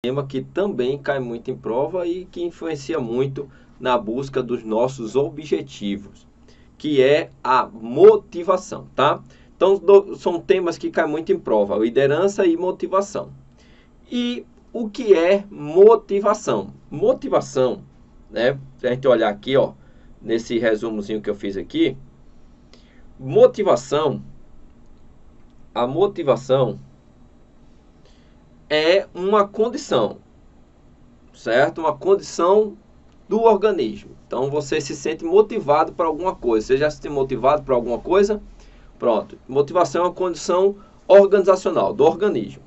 tema que também cai muito em prova e que influencia muito na busca dos nossos objetivos, que é a motivação, tá? Então, são temas que caem muito em prova, liderança e motivação. E o que é motivação? Motivação, né? Se a gente olhar aqui, ó, nesse resumozinho que eu fiz aqui, a motivação é uma condição, certo? Uma condição do organismo. Então, você se sente motivado para alguma coisa. Você já se sente motivado para alguma coisa? Pronto. Motivação é uma condição organizacional do organismo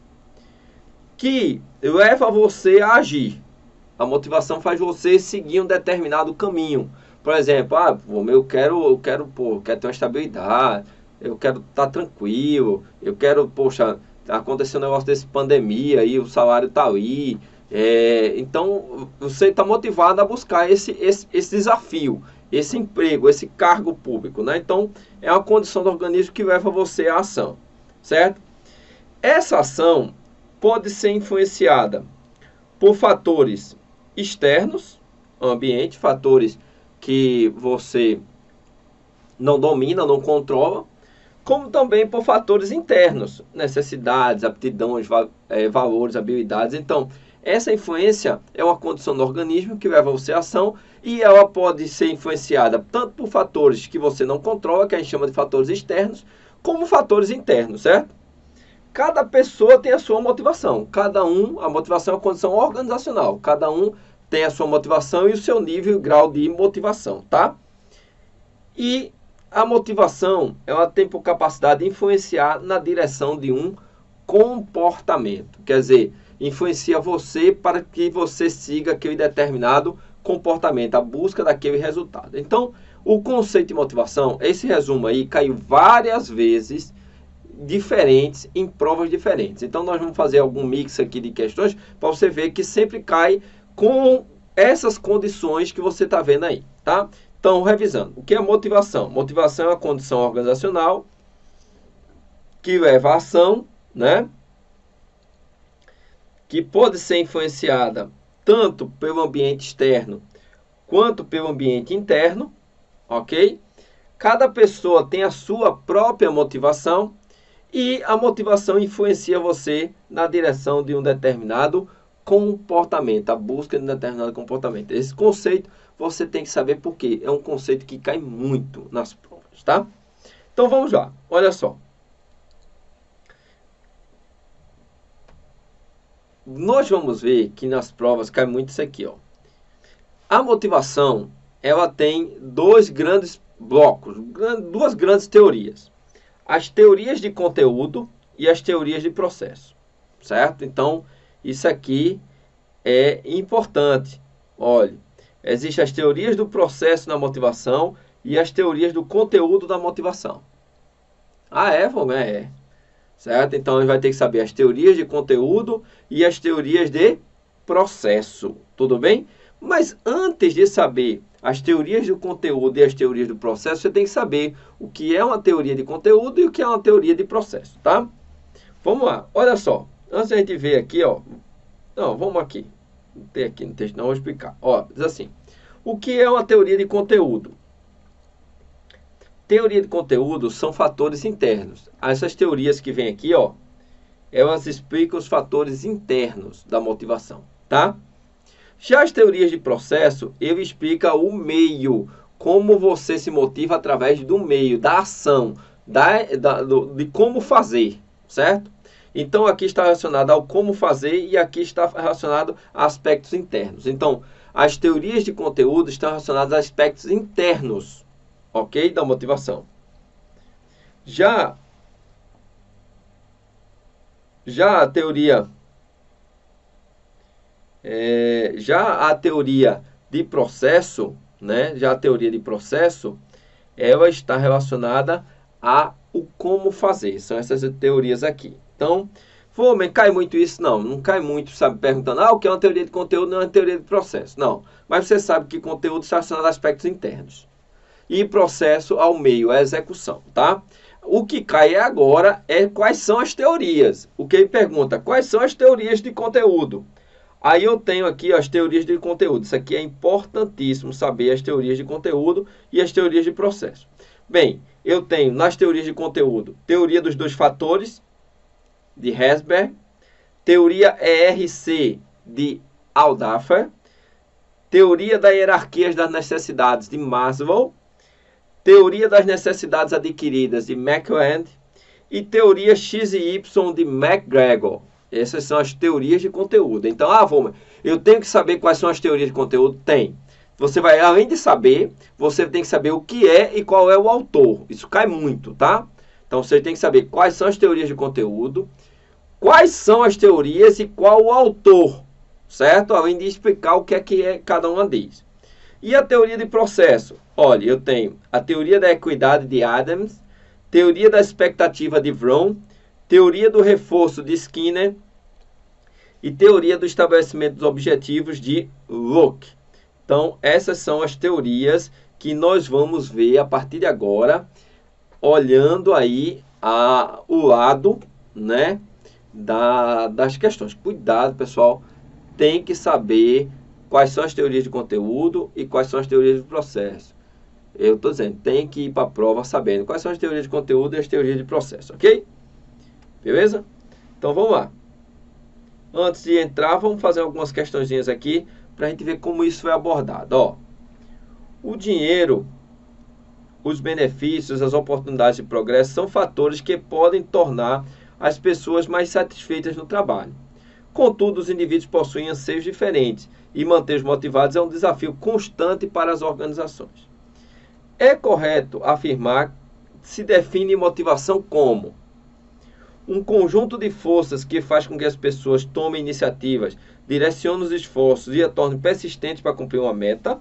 que leva você a agir. A motivação faz você seguir um determinado caminho. Por exemplo, eu quero ter uma estabilidade, eu quero estar tranquilo, eu quero, poxa, aconteceu um negócio desse pandemia aí, o salário está aí. Então, você está motivado a buscar esse desafio, esse emprego, esse cargo público, né? Então, é uma condição do organismo que leva você à ação, certo? Essa ação pode ser influenciada por fatores externos, ambiente, fatores que você não domina, não controla, como também por fatores internos, necessidades, aptidões, valores, habilidades. Então, essa influência é uma condição do organismo que leva você à ação e ela pode ser influenciada tanto por fatores que você não controla, que a gente chama de fatores externos, como fatores internos, certo? Cada pessoa tem a sua motivação. A motivação é uma condição organizacional. Cada um tem a sua motivação e o seu nível e grau de motivação, tá? E a motivação, ela tem por capacidade de influenciar na direção de um comportamento. Quer dizer, influencia você para que você siga aquele determinado comportamento, a busca daquele resultado. Então, o conceito de motivação, esse resumo aí caiu várias vezes diferentes em provas diferentes. Então, nós vamos fazer algum mix aqui de questões para você ver que sempre cai com essas condições que você está vendo aí, tá? Então, revisando, o que é motivação? Motivação é uma condição organizacional que leva à ação, né? Que pode ser influenciada tanto pelo ambiente externo quanto pelo ambiente interno, ok? Cada pessoa tem a sua própria motivação e a motivação influencia você na direção de um determinado comportamento, a busca de um determinado comportamento. Esse conceito você tem que saber porque é um conceito que cai muito nas provas, tá? Então vamos lá, olha só. Nós vamos ver que nas provas cai muito isso aqui, ó. A motivação, ela tem dois grandes blocos, duas grandes teorias. As teorias de conteúdo e as teorias de processo, certo? Então, isso aqui é importante. Olha, existem as teorias do processo na motivação e as teorias do conteúdo da motivação. É. Certo? Então, a gente vai ter que saber as teorias de conteúdo e as teorias de processo. Tudo bem? Mas antes de saber as teorias do conteúdo e as teorias do processo, você tem que saber o que é uma teoria de conteúdo e o que é uma teoria de processo, tá? Vamos lá, olha só. Antes da gente ver aqui, ó. Não, vamos aqui. Não tem aqui no texto, não, vou explicar. Ó, diz assim. O que é uma teoria de conteúdo? Teoria de conteúdo são fatores internos. Essas teorias que vem aqui, ó, elas explicam os fatores internos da motivação, tá? Já as teorias de processo, ele explica o meio, como você se motiva através do meio, da ação, de como fazer, certo? Então, aqui está relacionado ao como fazer e aqui está relacionado a aspectos internos. Então, as teorias de conteúdo estão relacionadas a aspectos internos, ok? Da motivação. Já a teoria... já a teoria de processo, né? Já a teoria de processo, ela está relacionada a o como fazer. São essas teorias aqui. Então, cai muito isso? Não cai muito, sabe? Perguntando, o que é uma teoria de conteúdo, não é uma teoria de processo. Não, mas você sabe que conteúdo está relacionado a aspectos internos. E processo ao meio, à execução, tá? O que cai agora é quais são as teorias. O que ele pergunta, quais são as teorias de conteúdo? Aí eu tenho aqui as teorias de conteúdo. Isso aqui é importantíssimo saber as teorias de conteúdo e as teorias de processo. Bem, eu tenho nas teorias de conteúdo, teoria dos dois fatores, de Herzberg, teoria ERC, de Aldafer, teoria das hierarquias das necessidades, de Maslow, teoria das necessidades adquiridas, de McEwen, e teoria X e Y, de McGregor. Essas são as teorias de conteúdo. Então, Vômer, eu tenho que saber quais são as teorias de conteúdo? Tem. Você vai, além de saber, você tem que saber o que é e qual é o autor. Isso cai muito, tá? Então, você tem que saber quais são as teorias de conteúdo, quais são as teorias e qual o autor, certo? Além de explicar o que é cada uma deles. E a teoria de processo? Olha, eu tenho a teoria da equidade de Adams, teoria da expectativa de Vroom, teoria do reforço de Skinner e teoria do estabelecimento dos objetivos de Locke. Então, essas são as teorias que nós vamos ver a partir de agora, olhando aí o lado, né, das questões. Cuidado, pessoal, tem que saber quais são as teorias de conteúdo e quais são as teorias de processo. Eu estou dizendo, tem que ir para a prova sabendo quais são as teorias de conteúdo e as teorias de processo, ok? Beleza? Então vamos lá. Antes de entrar, vamos fazer algumas questõezinhas aqui para a gente ver como isso foi abordado. Ó, o dinheiro, os benefícios, as oportunidades de progresso são fatores que podem tornar as pessoas mais satisfeitas no trabalho. Contudo, os indivíduos possuem anseios diferentes e mantê-los motivados é um desafio constante para as organizações. É correto afirmar que se define motivação como um conjunto de forças que faz com que as pessoas tomem iniciativas, direcionem os esforços e a tornem persistentes para cumprir uma meta.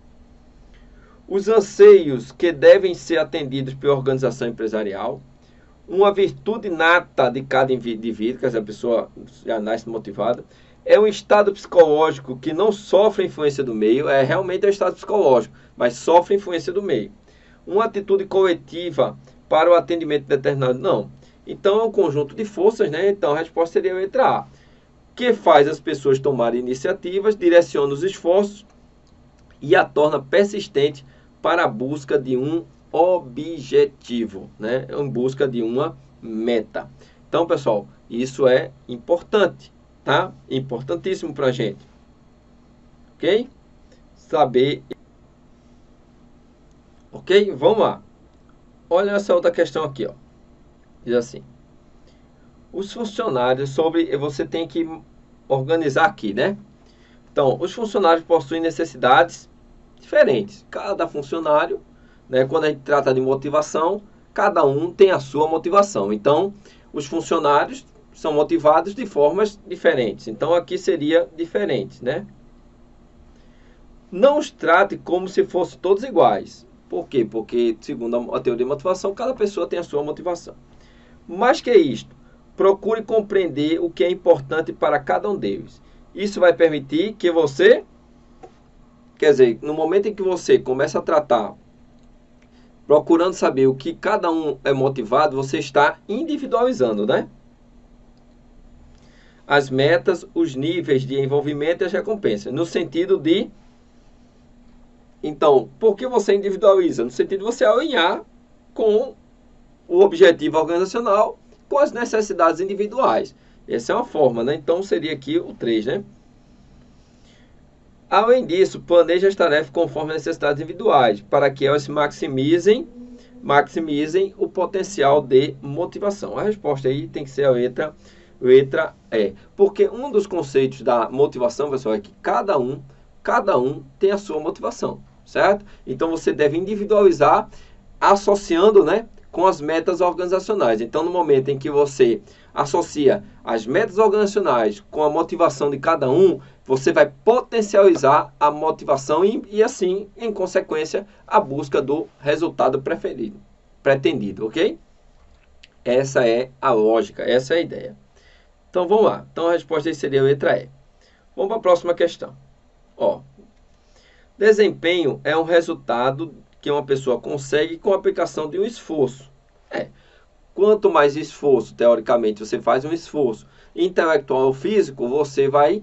Os anseios que devem ser atendidos pela organização empresarial. Uma virtude nata de cada indivíduo, que a pessoa já nasce motivada. É um estado psicológico que não sofre influência do meio, realmente é um estado psicológico, mas sofre influência do meio. Uma atitude coletiva para o atendimento determinado, não. Então é um conjunto de forças, né? Então a resposta seria a letra A, que faz as pessoas tomarem iniciativas, direciona os esforços e a torna persistente para a busca de um objetivo, né? Em busca de uma meta. Então, pessoal, isso é importante, tá? Importantíssimo para a gente, ok? Saber. Ok? Vamos lá. Olha essa outra questão aqui, ó. Diz assim: os funcionários você tem que organizar aqui, né? Então, os funcionários possuem necessidades diferentes. Cada funcionário, né, quando a gente trata de motivação, cada um tem a sua motivação. Então, os funcionários são motivados de formas diferentes. Então, aqui seria diferente, né? Não os trate como se fossem todos iguais. Por quê? Porque, segundo a teoria de motivação, cada pessoa tem a sua motivação. Mais que isto, procure compreender o que é importante para cada um deles. Isso vai permitir que você, quer dizer, no momento em que você começa a tratar, procurando saber o que cada um é motivado, você está individualizando, né? As metas, os níveis de envolvimento e as recompensas. No sentido de... Então, por que você individualiza? No sentido de você alinhar com o objetivo organizacional com as necessidades individuais. Essa é uma forma, né? Então, seria aqui o 3, né? Além disso, planeje as tarefas conforme as necessidades individuais, para que elas maximizem o potencial de motivação. A resposta aí tem que ser a letra E. Porque um dos conceitos da motivação, pessoal, é que cada um tem a sua motivação, certo? Então, você deve individualizar associando, né, com as metas organizacionais. Então, no momento em que você associa as metas organizacionais com a motivação de cada um, você vai potencializar a motivação e assim, em consequência, a busca do resultado pretendido, ok? Essa é a lógica, essa é a ideia. Então, vamos lá. Então, a resposta aí seria a letra E. Vamos para a próxima questão. Ó, desempenho é um resultado que uma pessoa consegue com a aplicação de um esforço. Quanto mais esforço, teoricamente, você faz um esforço intelectual ou físico, você vai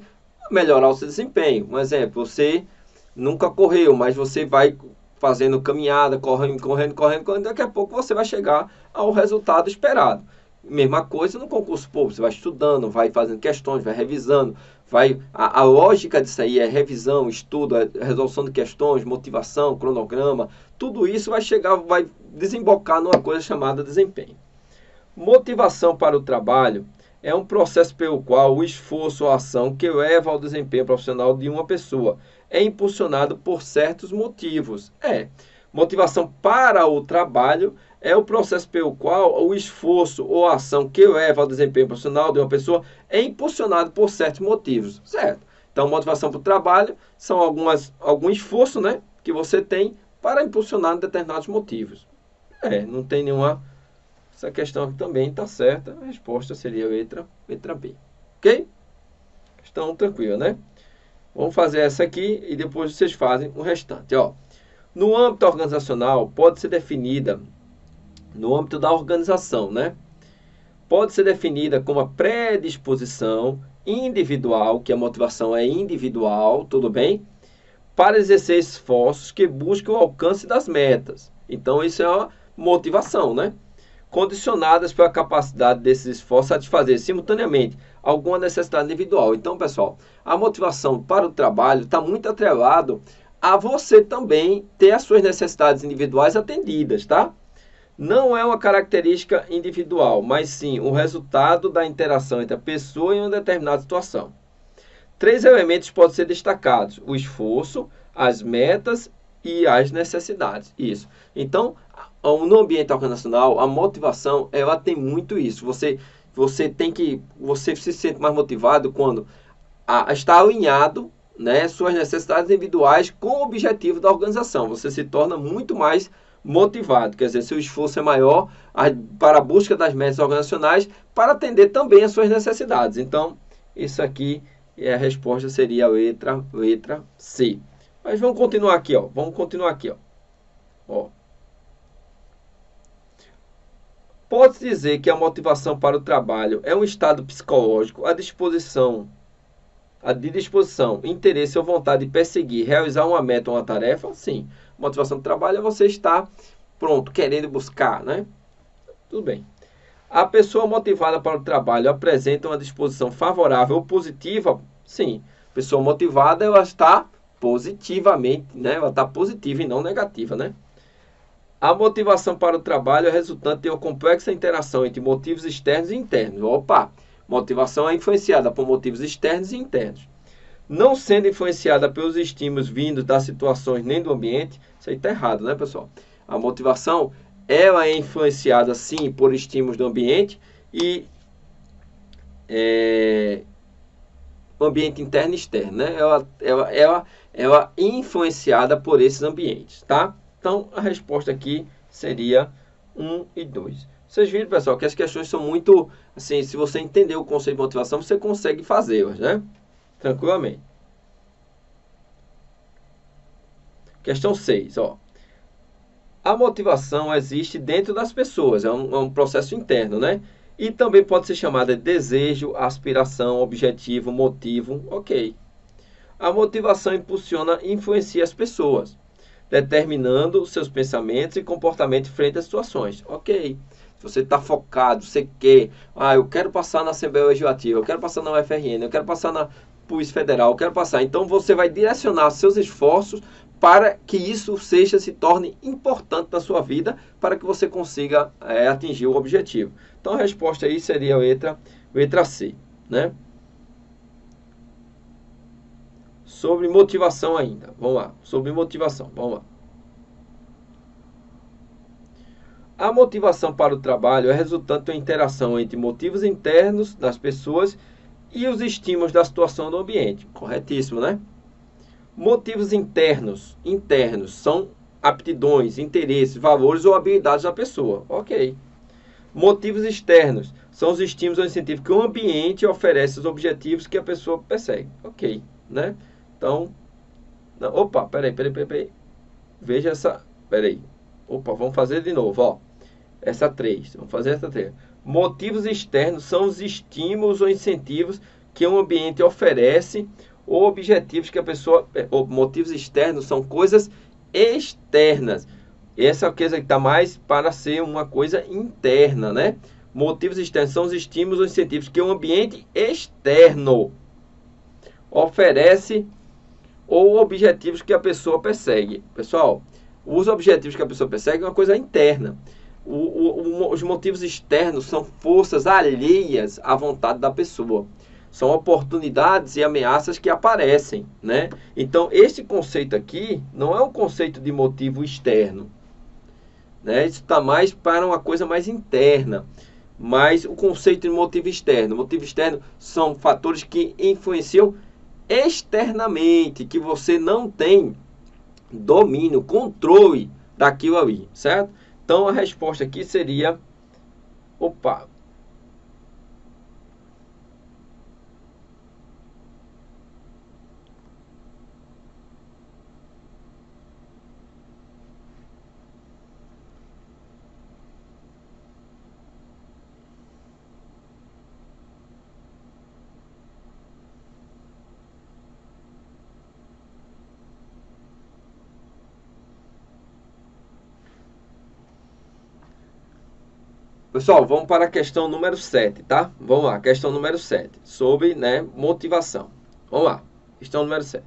melhorar o seu desempenho. Um exemplo, você nunca correu, mas você vai fazendo caminhada, correndo, daqui a pouco você vai chegar ao resultado esperado. Mesma coisa no concurso público, você vai estudando, vai fazendo questões, vai revisando, a lógica disso aí é revisão, estudo, resolução de questões, motivação, cronograma, tudo isso vai desembocar numa coisa chamada desempenho. Motivação para o trabalho é um processo pelo qual o esforço ou ação que leva ao desempenho profissional de uma pessoa é impulsionado por certos motivos. Motivação para o trabalho é o processo pelo qual o esforço ou ação que leva ao desempenho profissional de uma pessoa é impulsionado por certos motivos, certo? Então, motivação para o trabalho são algum esforço, né, que você tem para impulsionar determinados motivos. Não tem nenhuma... Essa questão aqui também está certa. A resposta seria a letra B. Ok? Questão tranquila, né? Vamos fazer essa aqui e depois vocês fazem o restante. No âmbito organizacional, pode ser definida, no âmbito da organização, né? Pode ser definida como a predisposição individual, que a motivação é individual, tudo bem? Para exercer esforços que buscam o alcance das metas. Então, isso é a motivação, né? Condicionadas pela capacidade desses esforços satisfazer simultaneamente alguma necessidade individual. Então, pessoal, a motivação para o trabalho está muito atrelado a você também ter as suas necessidades individuais atendidas, tá? Não é uma característica individual, mas sim o resultado da interação entre a pessoa em uma determinada situação. 3 elementos podem ser destacados: o esforço, as metas e as necessidades. Isso. Então, no ambiente organizacional, a motivação, ela tem muito isso. Você se sente mais motivado quando está alinhado, né, suas necessidades individuais com o objetivo da organização. Você se torna muito mais motivado. Quer dizer, seu esforço é maior para a busca das metas organizacionais para atender também as suas necessidades. Então, isso aqui, a resposta seria a letra C. Mas vamos continuar aqui, Pode-se dizer que a motivação para o trabalho é um estado psicológico de disposição, interesse ou vontade de perseguir, realizar uma meta ou uma tarefa? Sim. Motivação do trabalho é você estar pronto, querendo buscar, né? Tudo bem. A pessoa motivada para o trabalho apresenta uma disposição favorável ou positiva? Sim. Pessoa motivada, ela está positivamente, né? Ela está positiva e não negativa, né? A motivação para o trabalho é resultante de uma complexa interação entre motivos externos e internos. Motivação é influenciada por motivos externos e internos. Não sendo influenciada pelos estímulos vindos das situações nem do ambiente, isso aí está errado, né, pessoal? A motivação, ela é influenciada, sim, por estímulos do ambiente e ambiente interno e externo, né? Ela é influenciada por esses ambientes, tá? Então, a resposta aqui seria 1 e 2. Vocês viram, pessoal, que as questões são muito... Assim, se você entender o conceito de motivação, você consegue fazê-las, né? Tranquilamente. Questão 6, A motivação existe dentro das pessoas, é um processo interno, né? E também pode ser chamada de desejo, aspiração, objetivo, motivo, ok. A motivação influencia as pessoas, determinando seus pensamentos e comportamentos frente às situações. Ok. Se você está focado, você quer... eu quero passar na Assembleia Legislativa, eu quero passar na UFRN, eu quero passar na Polícia Federal, eu quero passar. Então, você vai direcionar seus esforços para que isso se torne importante na sua vida, para que você consiga atingir o objetivo. Então, a resposta aí seria a letra C, né? Sobre motivação ainda. Vamos lá. Sobre motivação. Vamos lá. A motivação para o trabalho é resultante de uma interação entre motivos internos das pessoas e os estímulos da situação do ambiente. Corretíssimo, né? Motivos internos são aptidões, interesses, valores ou habilidades da pessoa. Ok. Motivos externos são os estímulos ou incentivos que o ambiente oferece, os objetivos que a pessoa persegue. Ok, né? Então, peraí. Veja essa, vamos fazer de novo, Essa 3, vamos fazer essa 3. Motivos externos são os estímulos ou incentivos que o ambiente oferece, ou objetivos que a pessoa... motivos externos são coisas externas. Essa é a coisa que está mais para ser uma coisa interna, né? Motivos externos são os estímulos ou incentivos que o ambiente externo oferece ou objetivos que a pessoa persegue. Pessoal, os objetivos que a pessoa persegue é uma coisa interna. Os motivos externos são forças alheias à vontade da pessoa. São oportunidades e ameaças que aparecem, né? Então, esse conceito aqui não é um conceito de motivo externo, né? Isso está mais para uma coisa mais interna. Mas o conceito de motivo externo são fatores que influenciam externamente, que você não tem domínio, controle daquilo ali, certo? Então a resposta aqui seria, Pessoal, vamos para a questão número 7, tá? Vamos lá, questão número 7, sobre, né, motivação. Vamos lá, questão número 7.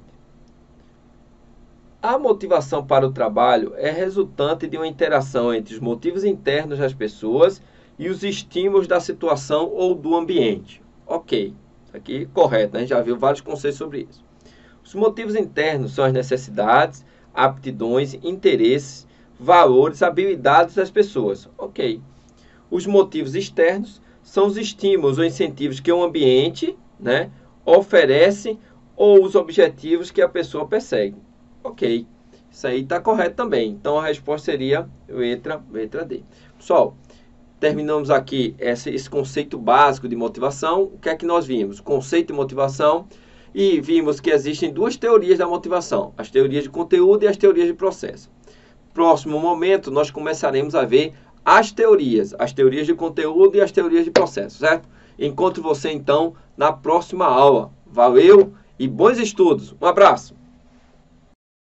A motivação para o trabalho é resultante de uma interação entre os motivos internos das pessoas e os estímulos da situação ou do ambiente. Ok, isso aqui é correto, né? A gente já viu vários conceitos sobre isso. Os motivos internos são as necessidades, aptidões, interesses, valores, habilidades das pessoas. Ok. Os motivos externos são os estímulos ou incentivos que o ambiente, né, oferece ou os objetivos que a pessoa persegue. Ok, isso aí está correto também. Então a resposta seria letra D. Pessoal, terminamos aqui esse conceito básico de motivação. O que é que nós vimos? Conceito de motivação, e vimos que existem duas teorias da motivação: as teorias de conteúdo e as teorias de processo. Próximo momento, nós começaremos a ver as teorias de conteúdo e as teorias de processo, certo? Encontro você então na próxima aula. Valeu e bons estudos. Um abraço!